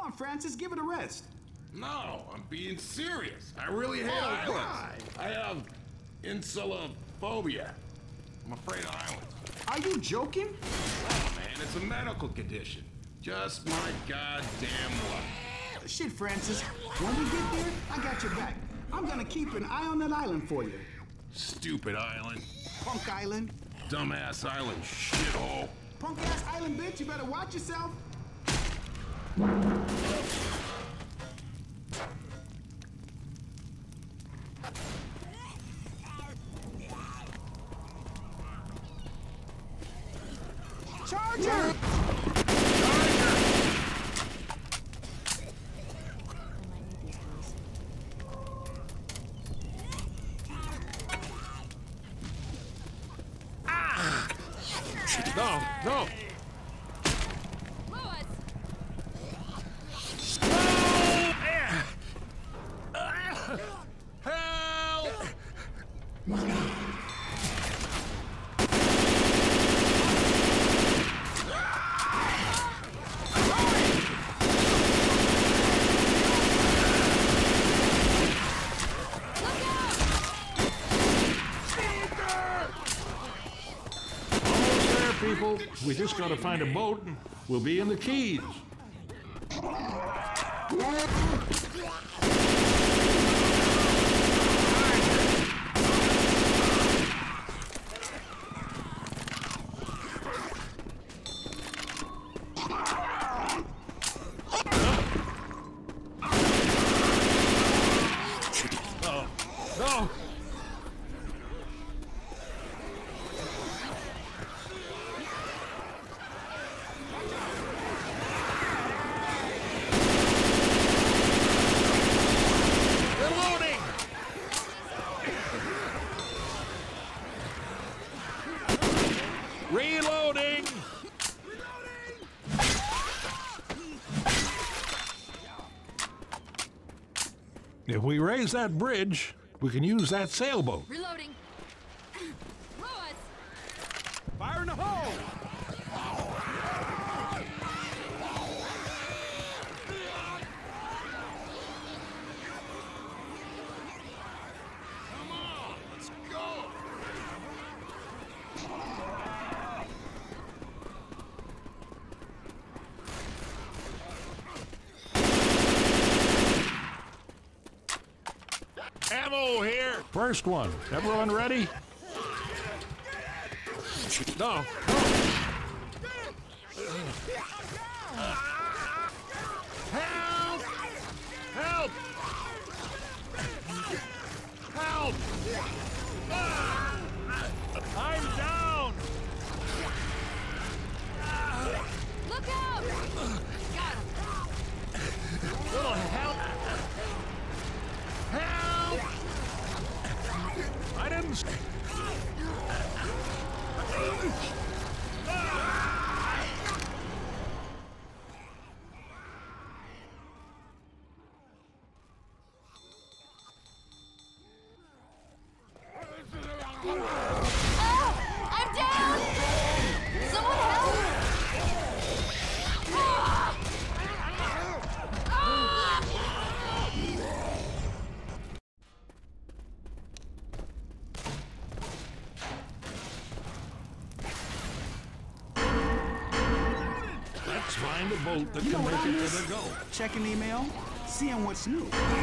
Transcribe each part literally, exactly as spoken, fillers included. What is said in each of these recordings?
on, Francis, give it a rest. No, I'm being serious. I really hate Oh, islands. why? I have insular phobia. I'm afraid of islands. Are you joking? Oh, man, it's a medical condition. Just my goddamn luck. Shit, Francis. When we get there, I got your back. I'm gonna keep an eye on that island for you. Stupid island. Punk island. Dumbass island, shithole. Punk ass island, bitch. You better watch yourself. Charger! No, no. Louis! Help! People, we just gotta find a boat and we'll be in the Keys. No, no. Reloading! If we raise that bridge, we can use that sailboat. Reloading. Louis! Fire in the hole! Come on, let's go. Ammo here! First one. Everyone ready? No. Help! Help! Help! I'm down! Look out! Got him. Little help! Help! I didn't... Ah! I'm down! Someone help! Ah! Ah! Let's find a boat that You know can what make I it to miss? the goal. Checking email, seeing what's new.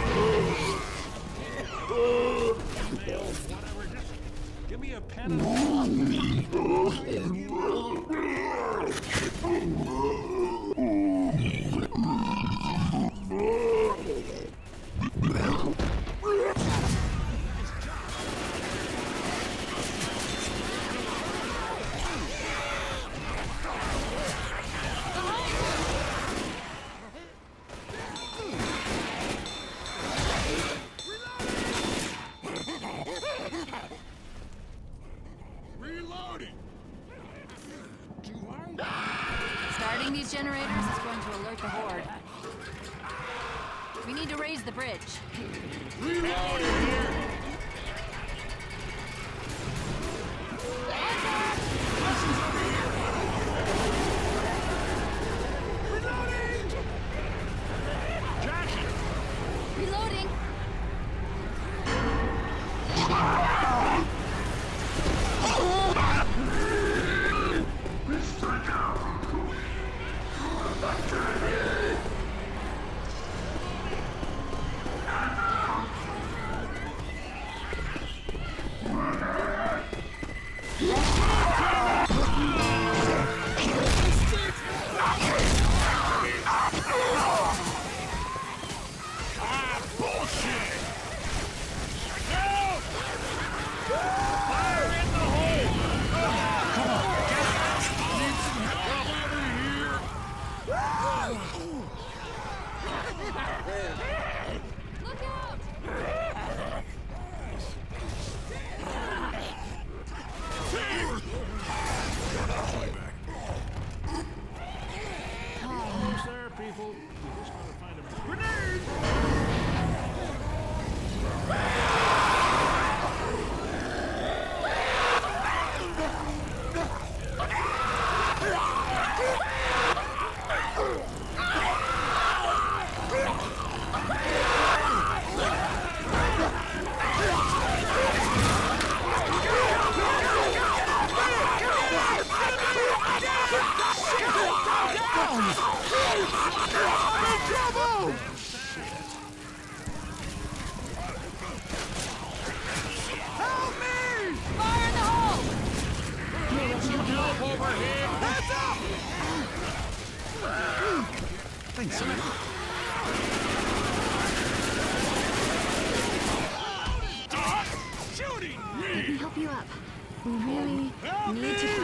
Mail, whatever, just give me a pen and... Reloading! Starting these generators is going to alert the horde. We need to raise the bridge. Reloading here! Almost there, people. We just gotta find a grenade. Fire in the hole! Help over here. Thanks, sir. Shooting Let me help you up. We really need to